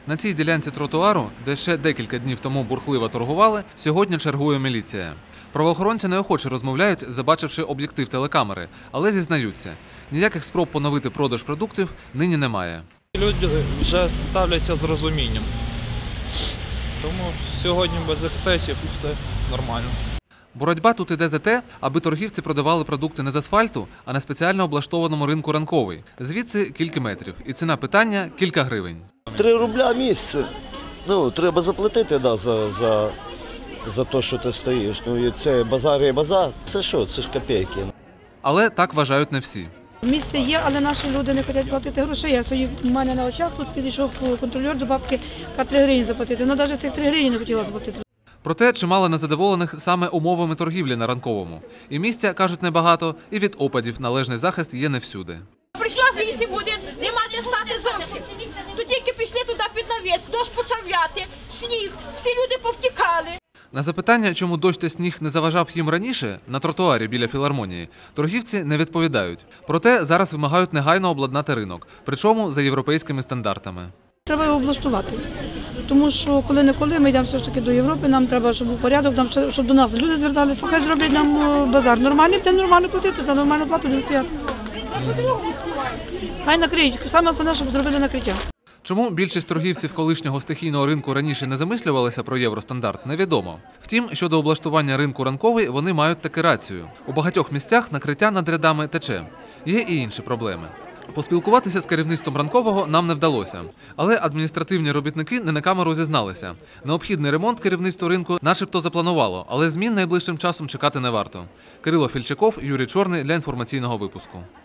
На цій ділянці тротуару, де ще декілька днів тому бурхливо торгували, сьогодні чергує міліція. Правоохоронці неохоче розмовляють, забачивши об'єктив телекамери, але зізнаються, ніяких спроб поновити продаж продуктів нині немає. Люди вже ставляться з розумінням, тому сьогодні без ексцесів і все нормально. Боротьба тут іде за те, аби торгівці продавали продукти не з асфальту, а на спеціально облаштованому ринку ранковий. Звідси кілька метрів. І ціна питання – кілька гривень. 3 рубля місце. Треба заплатити за те, що ти стоїш. І це базар і базар. Це що? Це ж копійки. Але так вважають не всі. Місце є, але наші люди не хочуть платити грошей. У мене на очах тут підійшов контролер до бабки, яка 3 гривні заплатити. Вона навіть цих 3 гривні не хотіла заплатити. Проте чимало незадоволених саме умовами торгівлі на ранковому. І місця, кажуть, небагато, і від опадів належний захист є не всюди. Прийшла 8 годин, нема де стати зовсім. Тут тільки пішли туди під навіс, дощ почав вяти, сніг, всі люди повтікали. На запитання, чому дощ та сніг не заважав їм раніше, на тротуарі біля філармонії, торгівці не відповідають. Проте зараз вимагають негайно обладнати ринок, причому за європейськими стандартами. Треба його облаштувати, тому що коли-неколи ми йдемо все ж таки до Європи, нам треба, щоб був порядок, щоб до нас люди зверталися. Хай зроблять нам базар нормальний, де нормально платити, за нормальну плату не стояти. Хай накриють, саме основне, щоб зробили накриття. Чому більшість торгівців колишнього стихійного ринку раніше не замислювалися про євростандарт, невідомо. Втім, щодо облаштування ринку ранковий, вони мають таки рацію. У багатьох місцях накриття над рядами тече. Є і інші проблеми. Поспілкуватися з керівництвом ранкового нам не вдалося. Але адміністративні робітники не на камеру зізналися. Необхідний ремонт керівництво ринку начебто запланувало, але змін найближчим часом чекати не варто. Кирило Фільчаков, Юрій Чорний для інформаційного випуску.